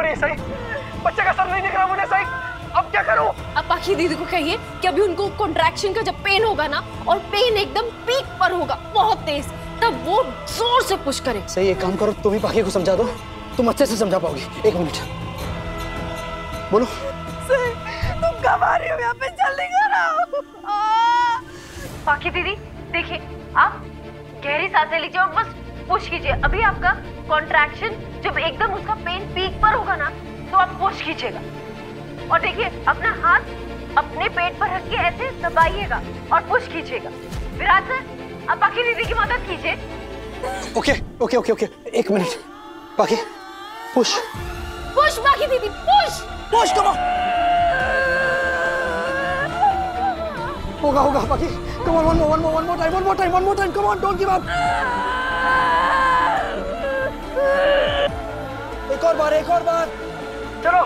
रही है सही, बच्चे का सर नहीं दिख रहा मुझे सही, अब क्या करूं? अब बाकी दीदी को कहिए कि अभी उनको कॉन्ट्रैक्शन का जब पेन होगा ना, और पेन एकदम पीक पर होगा बहुत तेज, तब वो जोर से पुश करे। सही, एक काम करो, तुम ही बाकी को समझा दो, तुम अच्छे से समझा पाओगी। एक मिनट बोलो। तुम कब आ रही हो यहाँ पे? जल्दी करो। बाकी दीदी देखिए, आप गहरी सांसें लीजिए और बस पुश कीजिए। अभी आपका कॉन्ट्रैक्शन जब एकदम उसका पेन पीक पर होगा ना, तो आप पुश कीजिएगा। और देखिए, अपना हाथ अपने पेट पर रख के ऐसे दबाइएगा और पुश कीजिएगा। विराट सर, आप बाकी दीदी की मदद कीजिए। ओके ओके ओके ओके, एक मिनट। बाकी पुश पुश, बाकी दीदी पुश पुश, कम ऑन। होगा होगा बाकी, come on, one more time, come on, don't give up. एक और बार, चलो।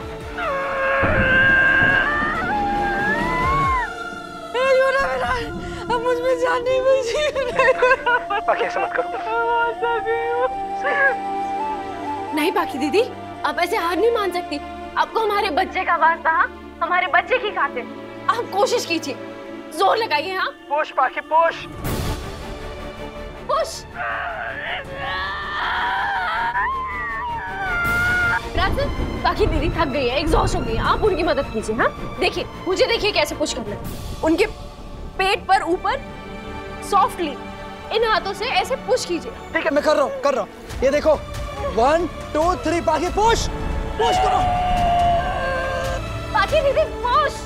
अब मुझ में जान नहीं बची। बाकी ऐसा मत करो। नहीं बाकी दीदी, अब ऐसे हार नहीं मान सकती। आपको हमारे बच्चे का वास्ता, हमारे बच्चे की खातिर आप कोशिश कीजिए, जोर लगाइए। हाँ, पुश बाकी, पुश पुश। बाकी दीदी थक गई है, एग्जॉस्ट हो गई है, आप उनकी मदद कीजिए। हाँ देखिए, मुझे देखिए कैसे पुश करना है। उनके पेट पर ऊपर सॉफ्टली इन हाथों से ऐसे पुश कीजिए। ठीक है, मैं कर रहा हूँ। ये देखो, 1 2 3, बाकी पुश करो। बाकी दीदी पुश।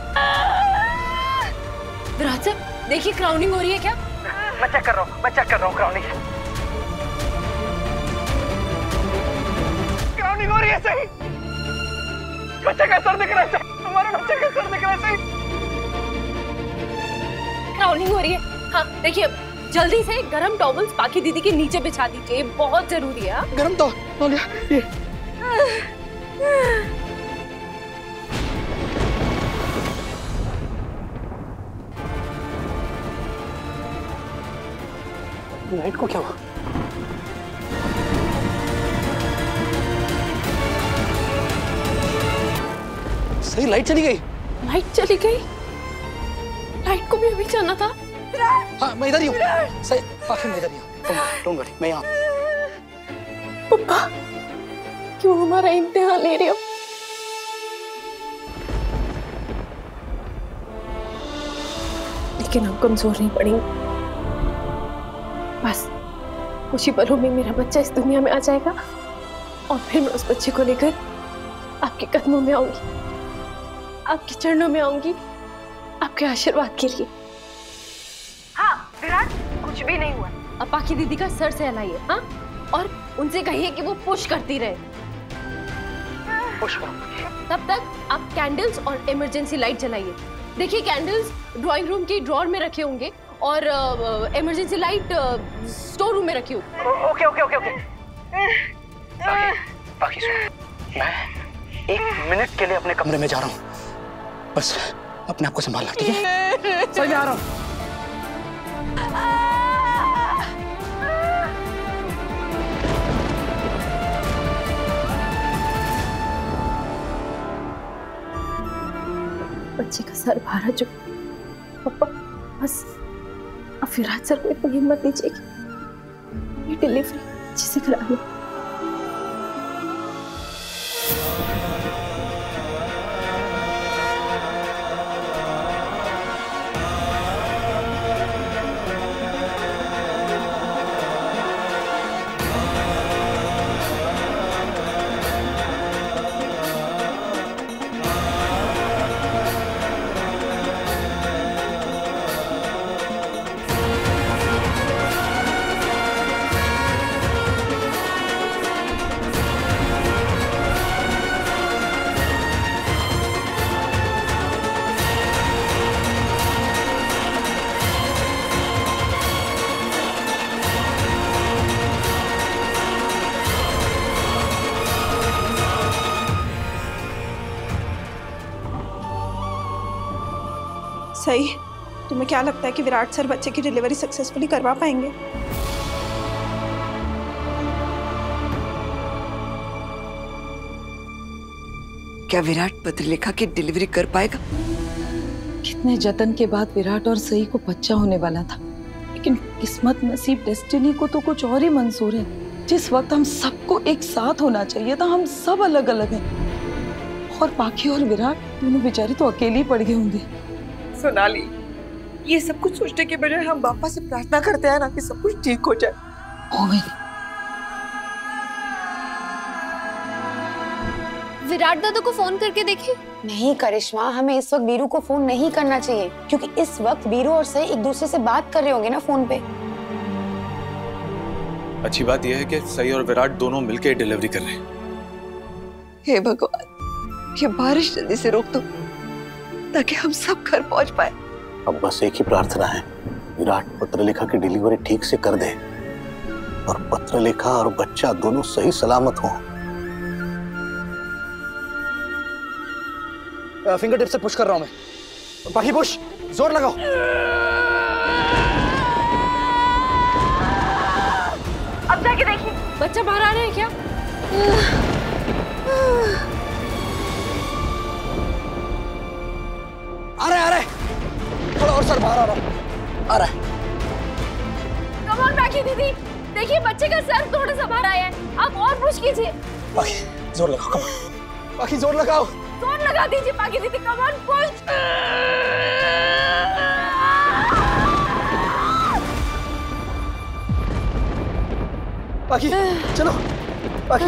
विराट सर देखिए, क्राउनिंग हो रही है क्या? मैं चेक कर रहा हूँ क्राउनिंग हो रही है सही। बच्चे का सर दिख रहा है, हमारे बच्चे का सर दिख रहा है सही। क्राउनिंग हो रही है। हाँ देखिए, जल्दी से गरम टॉवल्स बाकी दीदी के नीचे बिछा दीजिए, बहुत जरूरी है। गरम तो ये। लाइट को क्या हुआ? सही, लाइट चली गई। लाइट को भी अभी जाना था। हाँ, मैं इधर ही हूँ। सही, बाकी मैं इधर ही हूँ। डोंट वरी, मैं यहाँ। पप्पा, क्यों हमारा इम्तिहान ले रहे हो? लेकिन हम कमजोर नहीं पड़ेंगे। बस कुछ ही पलों में मेरा बच्चा इस दुनिया में आ जाएगा, और फिर मैं उस बच्चे को लेकर आपके कदमों में आऊंगी, आपके चरणों में आऊंगी, आपके आशीर्वाद के लिए। हाँ विराट, कुछ भी नहीं हुआ। अब बाकी दीदी का सर से हिलाइए। हाँ, और उनसे कहिए कि वो पुश करती रहे। पुश करो। तब तक आप कैंडल्स और इमरजेंसी लाइट जलाइए। देखिए, कैंडल्स ड्राइंग रूम की ड्रॉअर में रखे होंगे और इमरजेंसी लाइट स्टोर रूम में रखी होगी। ओके। बाकी सुन, मैं 1 मिनट के लिए अपने कमरे में जा रहा हूँ, बस अपने आप को संभालना, ठीक है? सही में आ रहा हूँ। बच्चे का सर भारा जो पापा, बस अब विराट सर को इतनी हिम्मत दीजिए कि ये डिलीवरी अच्छे से करा लो। सही, तुम्हें क्या लगता है कि विराट सर बच्चे की डिलीवरी सक्सेसफुली करवा पाएंगे? क्या विराट पत्रलेखा की डिलीवरी कर पाएगा? कितने जतन के बाद विराट और सई को बच्चा होने वाला था, लेकिन किस्मत, नसीब, डेस्टिनी को तो कुछ और ही मंजूर है। जिस वक्त हम सबको एक साथ होना चाहिए था, हम सब अलग अलग हैं। और पाखी और विराट दोनों बेचारे तो अकेले ही पड़ गए होंगे। सोनाली, ये सब कुछ सोचने के बजाय हम बापा से प्रार्थना करते हैं ना कि सब कुछ ठीक हो जाए। विराट दादा को फोन करके देखिए। नहीं करिश्मा, हमें इस वक्त बीरू को फोन नहीं करना चाहिए, क्योंकि इस वक्त बीरू और सई एक दूसरे से बात कर रहे होंगे ना फोन पे। अच्छी बात यह है कि सई और विराट दोनों मिलकर डिलीवरी कर रहे हैं। हे भगवान, ये बारिश जल्दी से रोक दो ताकि हम सब घर पहुंच पाए। अब बस एक ही प्रार्थना है, विराट पत्रलेखा की डिलीवरी ठीक से कर दे और पत्रलेखा और बच्चा दोनों सही सलामत हों। फिंगर टिप से पुश कर रहा हूं मैं। बाकी पुश, जोर लगाओ। अब जाके देखिए, बच्चा बाहर आ रहा है क्या? आ रहा है। थोड़ा और सर बाहर आ रहा है। कम ऑन बाकी दीदी, देखिए बच्चे का सर थोड़ा सा बाहर आया है। आप और पुश कीजिए। बाकी जोर लगाओ, कम ऑन। बाकी जोर लगाओ। जोर लगा दीजिए बाकी दीदी, कम ऑन पुश। बाकी चलो, बाकी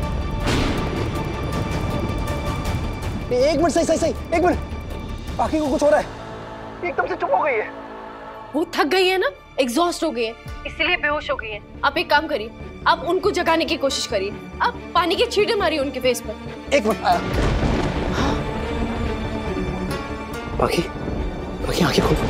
एक मिनट, सही एक मिनट। बाकी को कुछ हो रहा है, एकदम से चुप हो गई है। वो थक गई है ना, एग्जॉस्ट हो गई है, इसीलिए बेहोश हो गई है। आप एक काम करिए, आप उनको जगाने की कोशिश करिए। आप पानी के छींटे मारिए उनके फेस पर। एक मिनट आया। बाकी आंखें खोलो।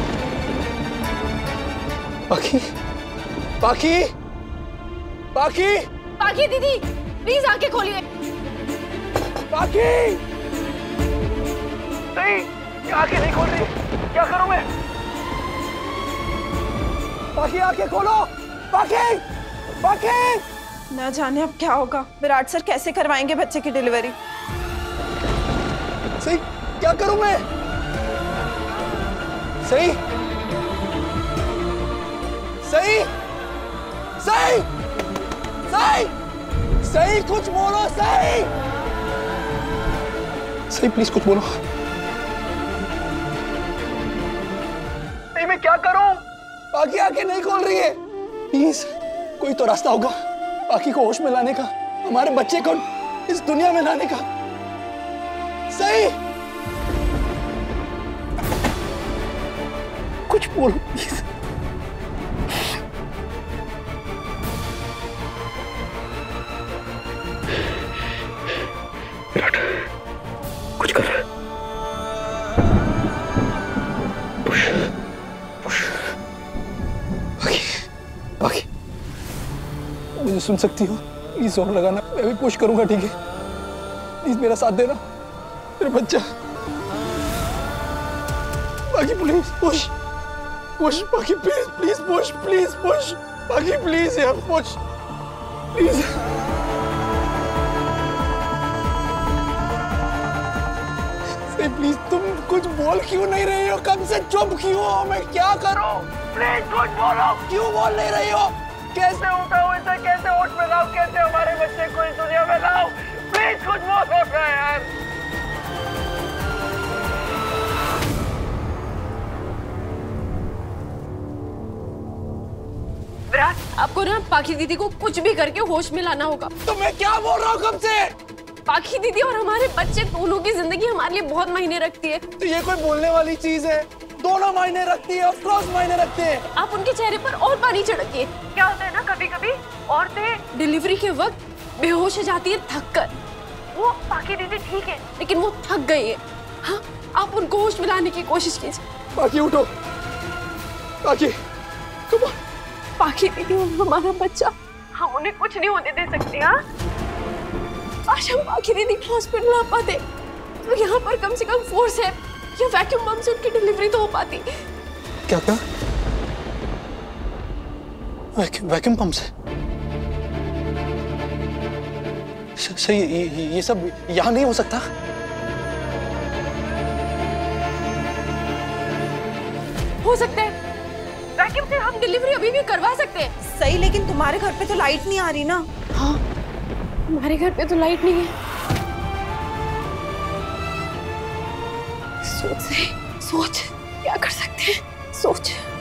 बाकी दीदी प्लीज आंखें खोलिए। बाकी नहीं, ये आंखें नहीं खोल रही, क्या करूं मैं? बाकी आंखें खोलो। बाकी ना जाने अब क्या होगा। विराट सर कैसे करवाएंगे बच्चे की डिलीवरी? सही, क्या करूं मैं? सही कुछ बोलो। सही प्लीज कुछ बोलो। नहीं, मैं क्या करूं? बाकी आंखें नहीं खोल रही है। प्लीज कोई तो रास्ता होगा बाकी को होश में लाने का, हमारे बच्चे को इस दुनिया में लाने का। सही कुछ बोलो प्लीज। विराट कुछ कर। पुश। बाकी मुझे सुन सकती हो? प्लीज जोर लगाना, मैं भी पुश करूंगा, ठीक है? प्लीज मेरा साथ देना, मेरा बच्चा। बाकी प्लीज पुश। बाकी प्लीज पुश। बाकी प्लीज यार पुश, प्लीज। प्लीज तुम कुछ बोल क्यों नहीं रही हो? कब से चुप क्यों हो? मैं क्या करूं? प्लीज कुछ बोलो, क्यों बोल नहीं रही हो? कैसे उठाओ इसे, कैसे होश में लाओ, कैसे हमारे बच्चे को इस दुनिया में लाओ? प्लीज कुछ बोलो यार। विराट, आपको ना पाखी दीदी को कुछ भी करके होश में लाना होगा। तो मैं क्या बोल रहा हूँ कब से? पाखी दीदी और हमारे बच्चे दोनों की जिंदगी हमारे लिए बहुत मायने रखती है। तो ये कोई बोलने वाली चीज है? दोनों मायने रखती है, ऑफ कोर्स मायने रखते हैं। आप उनके चेहरे पर और पानी छिड़किए। क्या होता है ना, कभी-कभी औरतें डिलीवरी के वक्त बेहोश हो जाती है थककर। वो पाखी दीदी ठीक है, लेकिन वो थक गई है। हाँ, आप उनको होश में लाने की कोशिश कीजिए। बाकी उठो, बाकी कम ऑन। पाखी दीदी और हमारा बच्चा, हम उन्हें कुछ नहीं होने दे सकते। हाँ, आज हम पाखी दीदी हॉस्पिटल ला पाते तो यहाँ पर कम से कम फोर्स है या वैक्यूम पम्प से उनकी डिलीवरी तो हो पाती। क्या वैक्यूम पम्प से? सही, ये सब यहाँ नहीं हो सकता। हो सकता है वैक्यूम से हम डिलीवरी अभी भी करवा सकते हैं। सही, लेकिन तुम्हारे घर पे तो लाइट नहीं आ रही ना। हाँ, हमारे घर पे तो लाइट नहीं है। सोच क्या कर सकते हैं, सोच।